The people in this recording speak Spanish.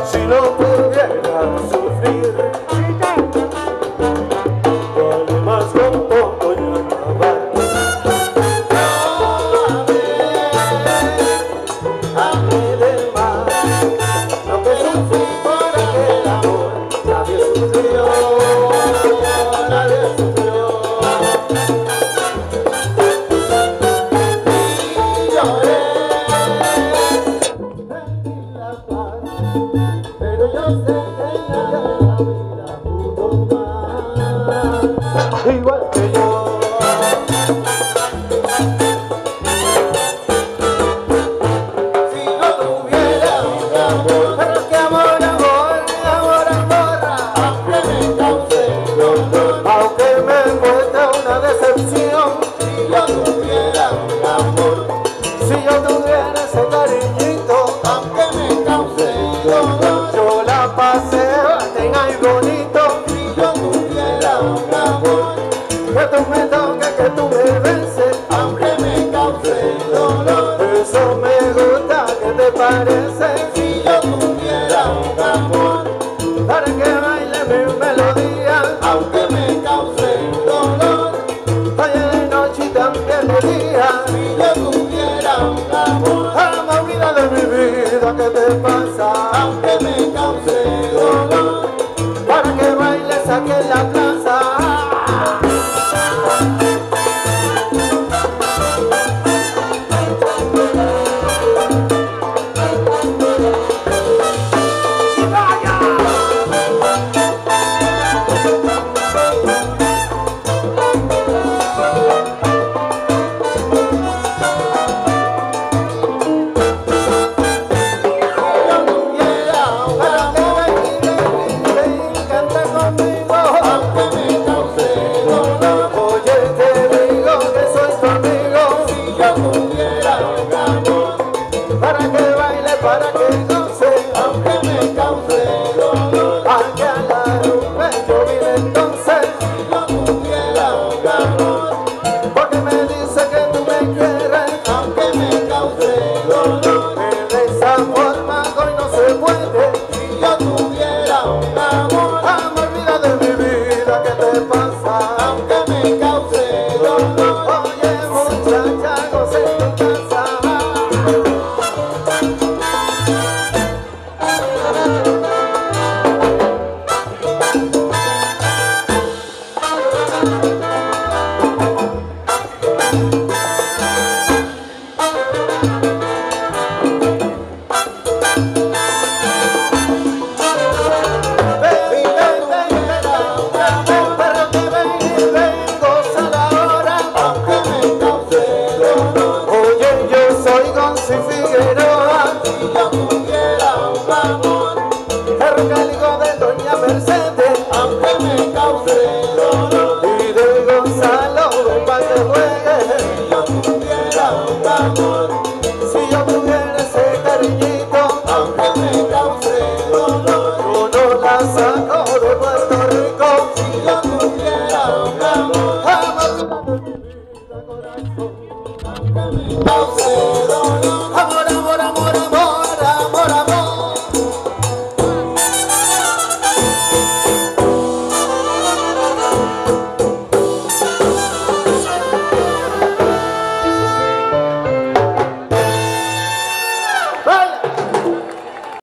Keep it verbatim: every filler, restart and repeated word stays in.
Si no pudiera sufrir, vale más con poco y acabar. Amé de más, lo que sufrí por aquel amor. Nadie sufrió, nadie sufrió. Y lloré, perdí la paz, pero yo sé que nadie en la vida pudo más, igual que yo. Si no tuviera un amor, pero que amor, amor, amor, amor, aunque me cause dolor, aunque me cueste una decepción. Si yo tuviera un amor, si yo tuviera ese cariñito, aunque me cause dolor, yo la pasé en algo bonito. Si yo tuviera un amor, que tú me toques, que tú me beses, aunque me cause dolor, eso me gusta. ¿Qué te parece? Si yo tuviera un amor, para que baile mi melodía, aunque me cause dolor, vaya de noche y también de día. Si yo tuviera un amor, ama vida de mi vida, ¿qué te pasa? Aunque me cause dolor, para que bailes aquí en la plaza. Para que baile, para que no